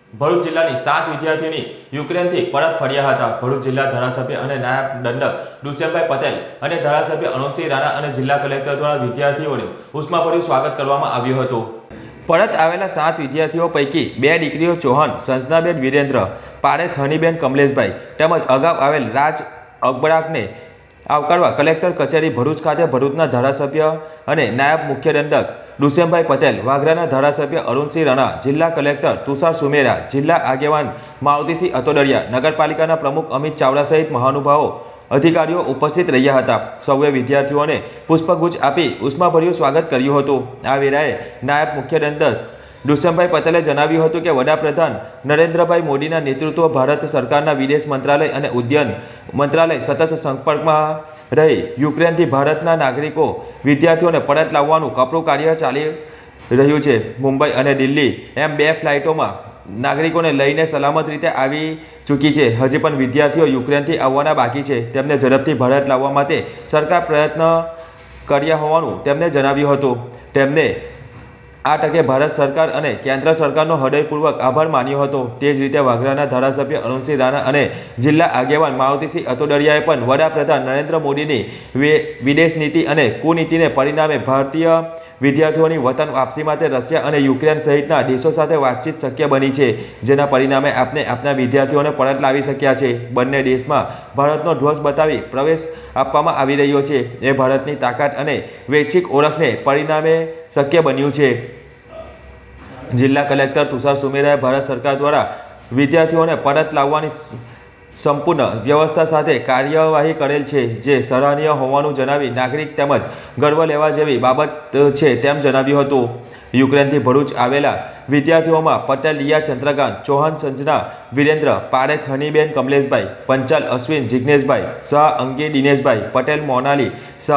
ભરૂચ જિલ્લાની 7 વિદ્યાર્થીની યુક્રેનથી પરત ફર્યા હતા। ભરૂચ જિલ્લા ધારાસભ્ય અને નાયબ દંડક દુષ્યંતભાઈ પટેલ અને ધારાસભ્ય અનુપસિંહ રાણા અને જિલ્લા કલેક્ટર દ્વારા વિદ્યાર્થીઓને ઉષ્માભર્યું સ્વાગત કરવામાં આવ્યું હતું। પરત આવેલા 7 વિદ્યાર્થીઓ પૈકી 2 દીકરીઓ ચૌહાણ સંજનાબેન વિરેન્દ્ર, પારેખ હનીબેન કમલેશભાઈ તેમજ અગાઉ આવેલ રાજ અકબરાકને આવકારવા કલેક્ટર કચેરી ભરૂચ ખાતે ભરૂચના ધારાસભ્ય અને નાયબ મુખ્ય દંડક દુષ્યંતભાઈ પટેલ, વાગરાના ધારાસભ્ય અરુણસિંહ રાણા, જિલ્લા કલેક્ટર તુષાર સુમેરા, જિલ્લા આગેવાન મારુતિસિંહ અતોદરિયા, નગરપાલિકાના પ્રમુખ અમિત ચાવડા સહિત મહાનુભાવો અધિકારીઓ ઉપસ્થિત રહ્યા હતા। સૌએ વિદ્યાર્થીઓને પુષ્પગુચ્છ આપી ઉષ્માભર્યું સ્વાગત કર્યું હતું। આ વેળાએ નાયબ મુખ્ય દંડક દુષ્યંતભાઈ પટેલે જણાવ્યું હતું કે વડાપ્રધાન નરેન્દ્રભાઈ મોદીના નેતૃત્વ ભારત સરકારના વિદેશ મંત્રાલય અને ઉદ્યાન મંત્રાલય સતત સંપર્કમાં રહી યુક્રેનથી ભારતના નાગરિકો વિદ્યાર્થીઓને પરત લાવવાનું કપરું કાર્ય ચાલી રહ્યું છે। મુંબઈ અને દિલ્હી એમ 2 ફ્લાઇટોમાં નાગરિકોને લઈને સલામત રીતે આવી ચૂકી છે। હજી પણ વિદ્યાર્થીઓ યુક્રેનથી આવવાના બાકી છે। તેમને ઝડપથી ભારત લાવવા માટે સરકાર પ્રયત્ન કર્યા હોવાનું તેમણે જણાવ્યું હતું। તેમને આ તકે ભારત સરકાર અને કેન્દ્ર સરકારનો હૃદયપૂર્વક આભાર માન્યો હતો। તે જ રીતે વાગરાના ધારાસભ્ય અરુણસિંહ રાણા અને જિલ્લા આગેવાન મારુતિસિંહ અતોદરિયાએ પણ વડાપ્રધાન નરેન્દ્ર મોદીની વિદેશ નીતિ અને કુનીતિને પરિણામે ભારતીય વિદ્યાર્થીઓની વતન વાપસી માટે રશિયા અને યુક્રેન સહિતના દેશો સાથે વાતચીત શક્ય બની છે, જેના પરિણામે આપણે આપણા વિદ્યાર્થીઓને પરત લાવી શક્યા છે। બંને દેશમાં ભારતનો ધ્વજ બતાવી પ્રવેશ આપવામાં આવી રહ્યો છે। એ ભારતની તાકાત અને વૈશ્વિક ઓળખને પરિણામે શક્ય બન્યું છે। જિલ્લા કલેક્ટર તુષાર સુમેરાએ ભારત સરકાર દ્વારા વિદ્યાર્થીઓને પરત લાવવાની સંપૂર્ણ વ્યવસ્થા સાથે કાર્યવાહી કરેલ છે, જે સરાહનીય હોવાનું જણાવી નાગરિક તેમજ ગર્વ લેવા જેવી બાબત છે તેમ જણાવ્યું હતું। યુક્રેનથી ભરૂચ આવેલા વિદ્યાર્થીઓમાં પટેલ લિયા ચંદ્રકાંત, ચૌહાણ સંજના વિરેન્દ્ર, પારેખ હનીબેન કમલેશભાઈ, પંચાલ અશ્વિન જિગ્નેશભાઈ, શાહ અંગી દિનેશભાઈ, પટેલ મોનાલી,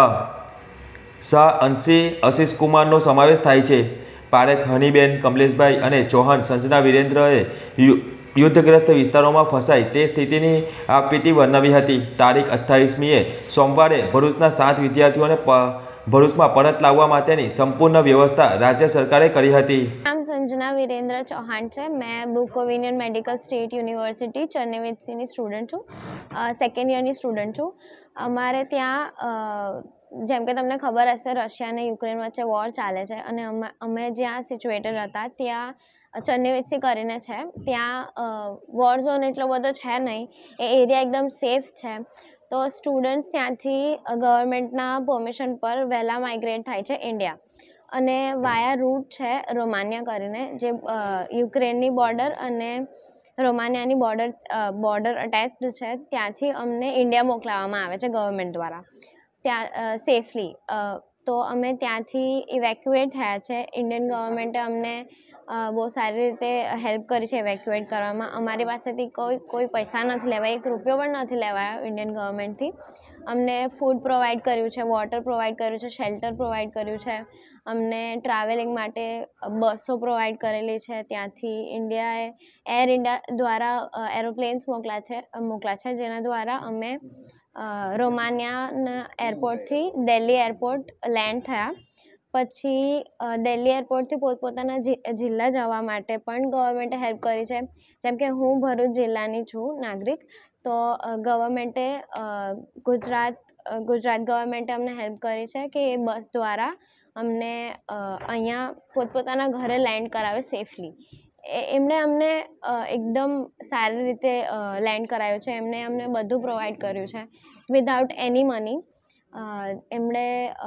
શાહ અંશી આશિષકુમારનો સમાવેશ થાય છે। પારેખ હનીબેન કમલેશભાઈ અને ચૌહાણ સંજના વિરેન્દ્રએ યુદ્ધગ્રસ્ત વિસ્તારોમાં ફસાઈ તે સ્થિતિની આપવીતી વર્ણવી હતી। તારીખ 28મીએ સોમવારે ભરૂચના 7 વિદ્યાર્થીઓને ભરૂચમાં પરત લાવવા માટેની સંપૂર્ણ વ્યવસ્થા રાજ્ય સરકારે કરી હતી। નામ સંजना वीरेंद्र चौहान है। मैं book of Indian medical state university चन्नैवेत्सीની સ્ટુડન્ટ છું, સેકન્ડ યરની સ્ટુડન્ટ છું। અમારે ત્યાં જેમ કે તમને ખબર હશે, રશિયા અને યુક્રેન વચ્ચે વોર ચાલે છે અને અમે જ્યાં સિચ્યુએટેડ હતા ત્યાં ચન્નૈવેત્સી કરીને છે, ત્યાં વોર ઝોન એટલો બધો છે નહીં, એ એરિયા એકદમ સેફ છે। તો સ્ટુડન્ટ્સ ત્યાંથી ગવર્મેન્ટના પરમિશન પર વહેલા માઇગ્રેટ થાય છે ઇન્ડિયા, અને વાયા રૂટ છે રોમાનિયા કરીને, જે યુક્રેનની બોર્ડર અને રોમાનિયાની બોર્ડર અટેચ્ડ છે, ત્યાંથી અમને ઇન્ડિયા મોકલાવવામાં આવે છે ગવર્મેન્ટ દ્વારા ત્યાં સેફલી। તો અમે ત્યાંથી ઇવેક્યુએટ થયા છે। ઇન્ડિયન ગવર્મેન્ટે અમને બહુ સારી રીતે હેલ્પ કરી છે ઇવેક્યુએટ કરવામાં। અમારી પાસેથી કોઈ પૈસા નથી લેવાય, 1 રૂપિયો પણ નથી લેવાયો ઇન્ડિયન ગવર્મેન્ટથી। અમને ફૂડ પ્રોવાઈડ કર્યું છે, વોટર પ્રોવાઈડ કર્યું છે, શેલ્ટર પ્રોવાઈડ કર્યું છે, અમને ટ્રાવેલિંગ માટે બસો પ્રોવાઈડ કરેલી છે। ત્યાંથી ઇન્ડિયાએ એર ઇન્ડિયા દ્વારા એરોપ્લેન્સ મોકલ્યા છે, જેના દ્વારા અમે રોમાનિયાના એરપોર્ટથી દિલ્હી એરપોર્ટ લેન્ડ થયા। પછી દિલ્હી એરપોર્ટથી પોતપોતાના જિલ્લા જવા માટે પણ ગવર્મેન્ટે હેલ્પ કરી છે। જેમ કે હું ભરૂચ જિલ્લાની છું નાગરિક, તો ગવર્મેન્ટે ગુજરાત ગવર્મેન્ટે અમને હેલ્પ કરી છે કે એ બસ દ્વારા અમને અહીંયા પોતપોતાના ઘરે લેન્ડ કરાવે સેફલી। એમણે અમને એકદમ સારી રીતે લેન્ડ કરાવ્યું છે। એમણે અમને બધું પ્રોવાઈડ કર્યું છે વિધાઉટ એની મની। એમણે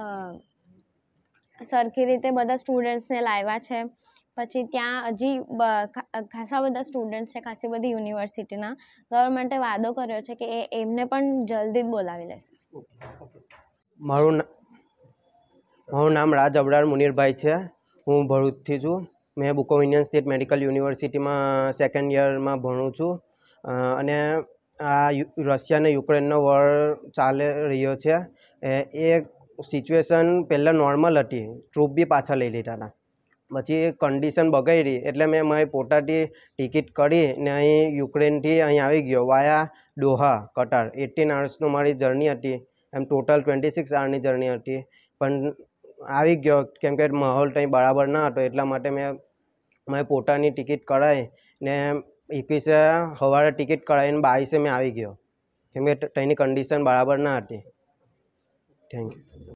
સરખી રીતે બધા સ્ટુડન્ટ્સને લાવ્યા છે। પછી ત્યાં હજી ખાસા બધા સ્ટુડન્ટ છે, ખાસી બધી યુનિવર્સિટીના। ગવર્મેન્ટે વાદો કર્યો છે કે એમને પણ જલ્દી જ બોલાવી લેશે। મારું નામ રાજ અબડાર મુનીરભાઈ છે। હું ભરૂચથી છું। મેં book of Indian state medical યુનિવર્સિટીમાં સેકન્ડ યરમાં ભણું છું। અને આ રશિયા અને યુક્રેનનો વોર ચાલી રહ્યો છે। એ સિચ્યુએશન પહેલાં નોર્મલ હતી, ટ્રૂપ બી પાછા લઈ લીધા હતા, પછી કન્ડિશન બગડી એટલે મેં મારી પોતાની ટિકિટ કરી ને અહીં યુક્રેનથી અહીં આવી ગયો વાયા દોહા કટાર। 18 આવર્સનું મારી જર્ની હતી, એમ ટોટલ 26 આવરની જર્ની હતી, પણ આવી ગયો કેમ કે માહોલ કંઈ બરાબર ન હતો, એટલા માટે મેં મારી પોતાની ટિકિટ કઢાવી ને 21 સવારે ટિકિટ કઢાવીને 22 મેં આવી ગયો કેમ કે તેની કન્ડિશન બરાબર ના હતી. Thank you.